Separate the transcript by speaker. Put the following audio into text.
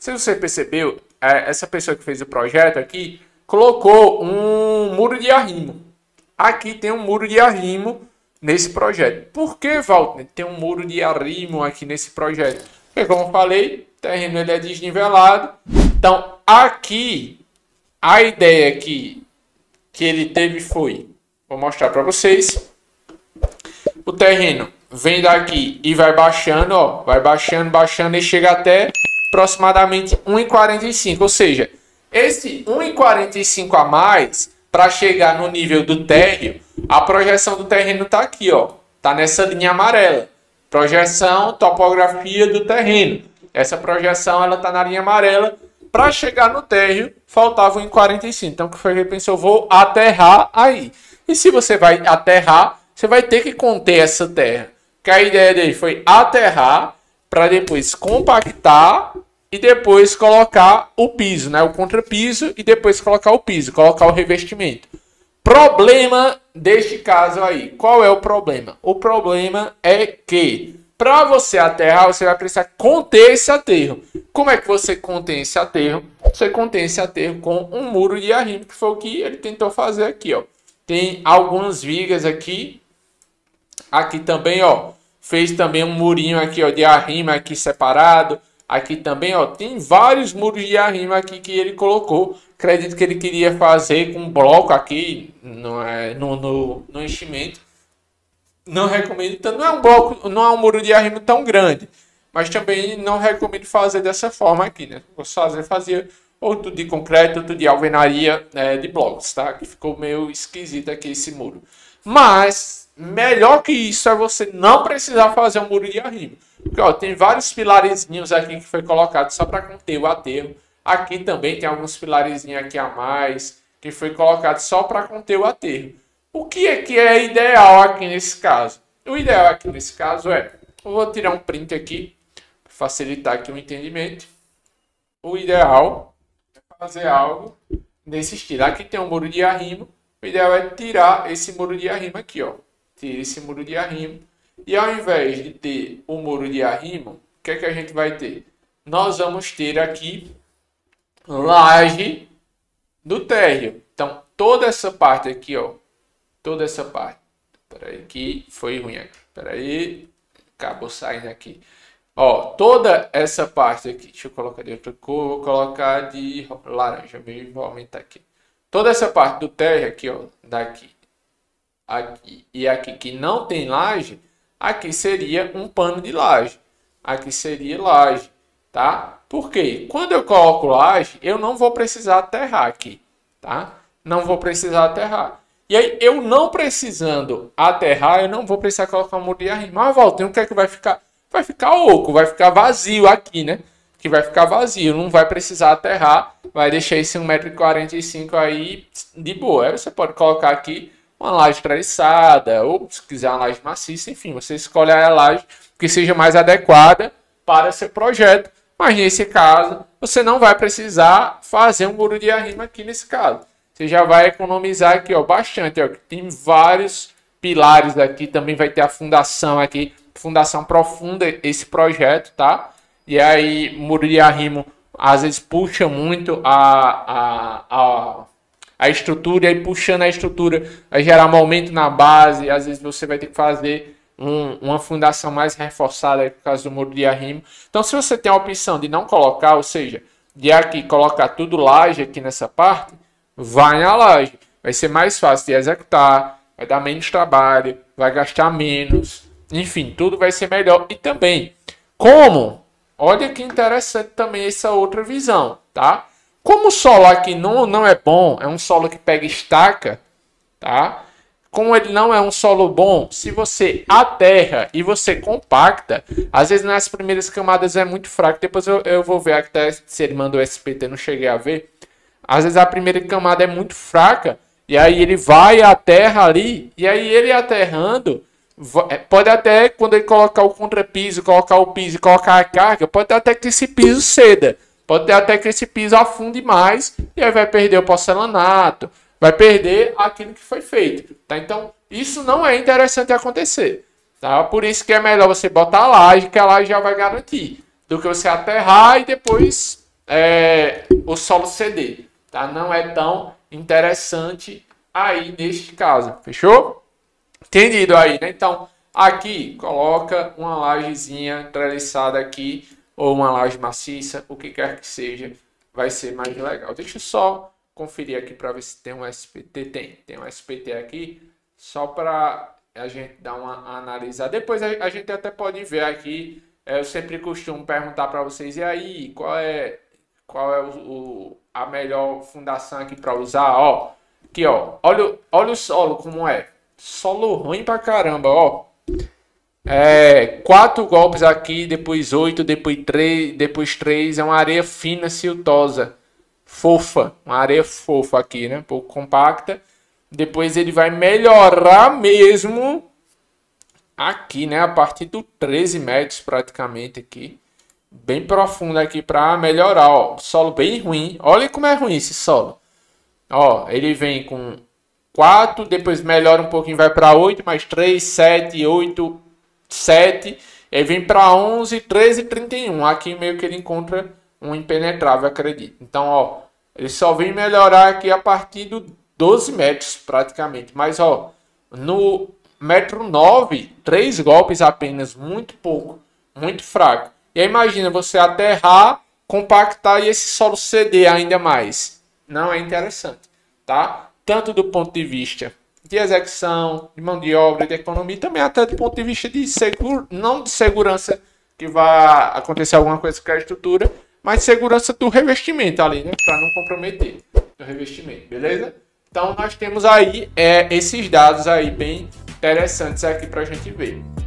Speaker 1: Se você percebeu, essa pessoa que fez o projeto aqui colocou um muro de arrimo. Aqui tem um muro de arrimo nesse projeto. Por que, Walter, tem um muro de arrimo aqui nesse projeto? Porque, como eu falei, o terreno ele é desnivelado. Então, aqui, a ideia que ele teve foi... Vou mostrar para vocês. O terreno vem daqui e vai baixando, ó. Vai baixando, baixando e chega até aproximadamente 1,45. Ou seja, esse 1,45 a mais, para chegar no nível do térreo, a projeção do terreno está aqui, ó. Está nessa linha amarela. Projeção, topografia do terreno. Essa projeção ela está na linha amarela. Para chegar no térreo, faltava 1,45. Então, o que foi que ele pensou? Vou aterrar aí. E se você vai aterrar, você vai ter que conter essa terra. Que a ideia dele foi aterrar para depois compactar e depois colocar o piso, né? O contrapiso e depois colocar o piso, colocar o revestimento. Problema deste caso aí. Qual é o problema? O problema é que para você aterrar, você vai precisar conter esse aterro. Como é que você contém esse aterro? Você contém esse aterro com um muro de arrimo, que foi o que ele tentou fazer aqui, ó. Tem algumas vigas aqui. Aqui também, ó. Fez também um murinho aqui, ó, de arrimo aqui separado. Aqui também, ó. Tem vários muros de arrimo aqui que ele colocou. Acredito que ele queria fazer com bloco aqui no enchimento. Não recomendo. Então, não é um bloco, não é um muro de arrimo tão grande. Mas também não recomendo fazer dessa forma aqui, né? Fazia outro de concreto, outro de alvenaria, de blocos, tá? Que ficou meio esquisito aqui esse muro. Mas, melhor que isso é você não precisar fazer um muro de arrimo. Porque, ó, tem vários pilarezinhos aqui que foi colocado só para conter o aterro. Aqui também tem alguns pilarezinhos aqui a mais que foi colocado só para conter o aterro. O que é ideal aqui nesse caso? O ideal aqui nesse caso é... Eu vou tirar um print aqui para facilitar aqui o entendimento. O ideal fazer algo nesse estilo. Aqui tem um muro de arrimo. O ideal é tirar esse muro de arrimo aqui, ó. Tira esse muro de arrimo. E ao invés de ter o muro de arrimo, o que é que a gente vai ter? Nós vamos ter aqui laje do térreo. Então, toda essa parte aqui, ó. Toda essa parte. Peraí, que foi ruim aqui. Peraí. Acabou saindo aqui. Ó, toda essa parte aqui, deixa eu colocar de outra cor, vou colocar de laranja mesmo, vou aumentar aqui. Toda essa parte do térreo aqui, ó, daqui, aqui e aqui que não tem laje, aqui seria um pano de laje. Aqui seria laje, tá? Por quê? Quando eu coloco laje, eu não vou precisar aterrar aqui, tá? Não vou precisar aterrar. E aí, eu não precisando aterrar, eu não vou precisar colocar um muro de arrimo. Mas, Valtinho, o que é que vai ficar? Vai ficar oco, vai ficar vazio aqui, né? Que vai ficar vazio, não vai precisar aterrar, vai deixar esse 1,45 m aí de boa. Aí você pode colocar aqui uma laje treliçada, ou se quiser uma laje maciça, enfim, você escolhe a laje que seja mais adequada para seu projeto. Mas nesse caso, você não vai precisar fazer um muro de arrimo aqui nesse caso. Você já vai economizar aqui, ó, bastante, ó. Tem vários pilares aqui, também vai ter a fundação aqui. Fundação profunda esse projeto, tá? E aí, muro de arrimo às vezes puxa muito a estrutura, e aí puxando a estrutura vai gerar um aumento na base, às vezes você vai ter que fazer uma fundação mais reforçada por causa do muro de arrimo. Então, se você tem a opção de não colocar, ou seja, de aqui colocar tudo laje aqui nessa parte, vai na laje. Vai ser mais fácil de executar, vai dar menos trabalho, vai gastar menos. Enfim, tudo vai ser melhor. E também, olha que interessante também essa outra visão, tá? Como o solo aqui não é bom, é um solo que pega estaca, tá? Como ele não é um solo bom, se você aterra e você compacta, às vezes nas primeiras camadas é muito fraco. Depois eu vou ver até se ele mandou SPT, não cheguei a ver. Às vezes a primeira camada é muito fraca, e aí ele vai à terra ali, e aí ele aterrando... Pode até, quando ele colocar o contrapiso, colocar o piso e colocar a carga, pode até que esse piso ceda. Pode até que esse piso afunde mais e aí vai perder o porcelanato, vai perder aquilo que foi feito. Tá? Então, isso não é interessante acontecer. Tá? Por isso que é melhor você botar a laje, que a laje já vai garantir, do que você aterrar e depois o solo ceder, tá? Não é tão interessante aí neste caso, fechou? Entendido aí, né? Então, aqui coloca uma lajezinha treliçada aqui, ou uma laje maciça, o que quer que seja, vai ser mais legal. Deixa eu só conferir aqui para ver se tem um SPT. Tem um SPT aqui, só para a gente dar uma analisada. Depois a gente até pode ver aqui. Eu sempre costumo perguntar para vocês, e aí, qual é a melhor fundação aqui para usar? Ó, aqui, ó, olha o solo como é. Solo ruim pra caramba, ó. 4 golpes aqui, depois 8, depois 3. É uma areia fina, siltosa, fofa. Uma areia fofa aqui, né? Um pouco compacta. Depois ele vai melhorar mesmo aqui, né? A partir do 13 metros praticamente aqui. Bem profundo aqui para melhorar, ó. Solo bem ruim. Olha como é ruim esse solo. Ó, ele vem com 4, depois melhora um pouquinho, vai para 8, mais 3, 7, 8, 7. Aí vem para 11, 13 e 31. Aqui meio que ele encontra um impenetrável, acredito. Então, ó, ele só vem melhorar aqui a partir do 12 metros praticamente. Mas, ó, no metro 9, 3 golpes apenas, muito pouco, muito fraco. E aí imagina você aterrar, compactar e esse solo ceder ainda mais. Não é interessante, tá? Tanto do ponto de vista de execução, de mão de obra, de economia, também até do ponto de vista de não de segurança que vai acontecer alguma coisa com a estrutura, mas segurança do revestimento ali, né? Para não comprometer o revestimento, beleza? Então nós temos aí esses dados aí bem interessantes aqui para a gente ver.